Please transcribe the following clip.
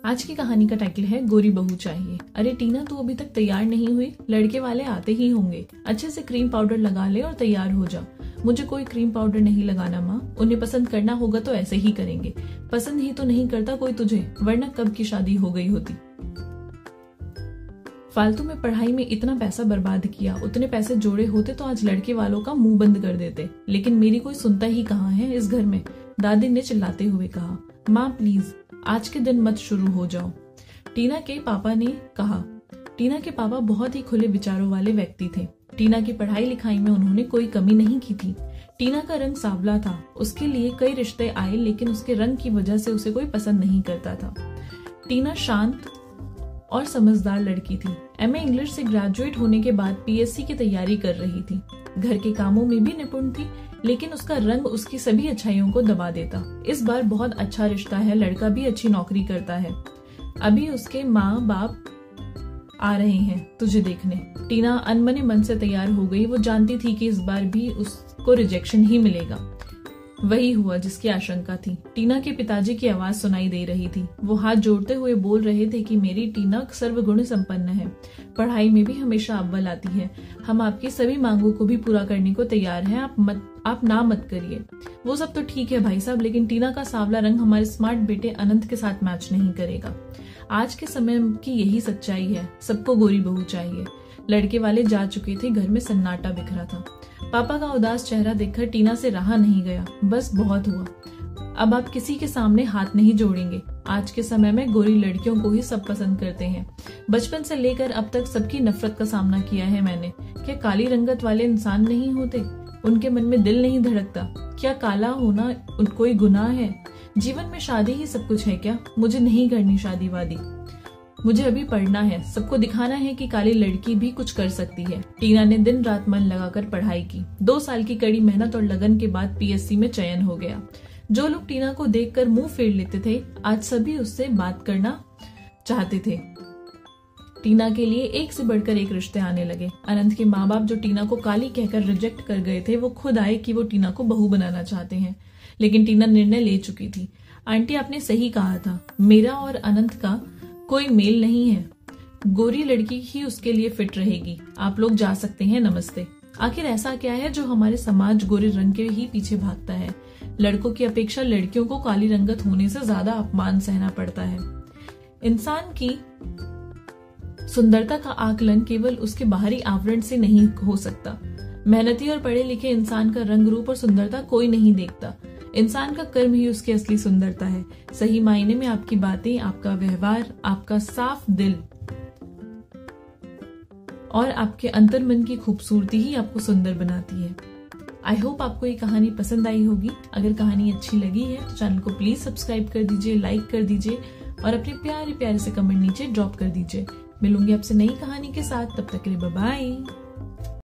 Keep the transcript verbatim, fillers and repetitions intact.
आज की कहानी का टाइटल है गोरी बहू चाहिए। अरे टीना, तू अभी तक तैयार नहीं हुई? लड़के वाले आते ही होंगे। अच्छे से क्रीम पाउडर लगा ले और तैयार हो जा। मुझे कोई क्रीम पाउडर नहीं लगाना माँ, उन्हें पसंद करना होगा तो ऐसे ही करेंगे। पसंद ही तो नहीं करता कोई तुझे, वरना कब की शादी हो गई होती। फालतू में पढ़ाई में इतना पैसा बर्बाद किया, उतने पैसे जोड़े होते तो आज लड़के वालों का मुंह बंद कर देते। लेकिन मेरी कोई सुनता ही कहाँ है इस घर में। दादी ने चिल्लाते हुए कहा, माँ प्लीज आज के दिन मत शुरू हो जाओ। टीना के पापा ने कहा। टीना के पापा बहुत ही खुले विचारों वाले व्यक्ति थे। टीना की पढ़ाई लिखाई में उन्होंने कोई कमी नहीं की थी। टीना का रंग सांवला था। उसके लिए कई रिश्ते आए, लेकिन उसके रंग की वजह से उसे कोई पसंद नहीं करता था। टीना शांत और समझदार लड़की थी। एमए इंग्लिश से ग्रेजुएट होने के बाद पीएससी की तैयारी कर रही थी। घर के कामों में भी निपुण थी, लेकिन उसका रंग उसकी सभी अच्छाइयों को दबा देता। इस बार बहुत अच्छा रिश्ता है, लड़का भी अच्छी नौकरी करता है। अभी उसके माँ बाप आ रहे हैं तुझे देखने। टीना अनमने मन से तैयार हो गई। वो जानती थी कि इस बार भी उसको रिजेक्शन ही मिलेगा। वही हुआ जिसकी आशंका थी। टीना के पिताजी की आवाज सुनाई दे रही थी। वो हाथ जोड़ते हुए बोल रहे थे कि मेरी टीना सर्वगुण संपन्न है, पढ़ाई में भी हमेशा अव्वल आती है। हम आपकी सभी मांगों को भी पूरा करने को तैयार हैं। आप मत आप ना मत करिए। वो सब तो ठीक है भाई साहब, लेकिन टीना का सांवला रंग हमारे स्मार्ट बेटे अनंत के साथ मैच नहीं करेगा। आज के समय की यही सच्चाई है। सबको गोरी बहू चाहिए। लड़के वाले जा चुके थे। घर में सन्नाटा बिखरा था। पापा का उदास चेहरा देखकर टीना से रहा नहीं गया। बस बहुत हुआ, अब आप किसी के सामने हाथ नहीं जोड़ेंगे। आज के समय में गोरी लड़कियों को ही सब पसंद करते हैं। बचपन से लेकर अब तक सबकी नफरत का सामना किया है मैंने। क्या काली रंगत वाले इंसान नहीं होते? उनके मन में दिल नहीं धड़कता? क्या काला होना कोई गुनाह है? जीवन में शादी ही सब कुछ है क्या? मुझे नहीं करनी शादी वादी। मुझे अभी पढ़ना है, सबको दिखाना है कि काली लड़की भी कुछ कर सकती है। टीना ने दिन रात मन लगाकर पढ़ाई की। दो साल की कड़ी मेहनत और लगन के बाद पीएससी में चयन हो गया। जो लोग टीना को देखकर मुंह फेर लेते थे, आज सभी उससे बात करना चाहते थे। टीना के लिए एक से बढ़कर एक रिश्ते आने लगे। अनंत के माँ बाप जो टीना को काली कहकर रिजेक्ट कर गए थे, वो खुद आए कि वो टीना को बहू बनाना चाहते हैं। लेकिन टीना निर्णय ले चुकी थी। आंटी आपने सही कहा था, मेरा और अनंत का कोई मेल नहीं है। गोरी लड़की ही उसके लिए फिट रहेगी। आप लोग जा सकते हैं, नमस्ते। आखिर ऐसा क्या है जो हमारे समाज गोरे रंग के ही पीछे भागता है? लड़कों की अपेक्षा लड़कियों को काली रंगत होने से ज्यादा अपमान सहना पड़ता है। इंसान की सुंदरता का आकलन केवल उसके बाहरी आवरण से नहीं हो सकता। मेहनती और पढ़े लिखे इंसान का रंग रूप और सुंदरता कोई नहीं देखता। इंसान का कर्म ही उसकी असली सुंदरता है। सही मायने में आपकी बातें, आपका व्यवहार, आपका साफ दिल और आपके अंतर मन की खूबसूरती ही आपको सुंदर बनाती है। आई होप आपको ये कहानी पसंद आई होगी। अगर कहानी अच्छी लगी है तो चैनल को प्लीज सब्सक्राइब कर दीजिए, लाइक कर दीजिए और अपने प्यारे प्यारे से कमेंट नीचे ड्रॉप कर दीजिए। मिलूंगी आपसे नई कहानी के साथ, तब तक के लिए बाय बाय।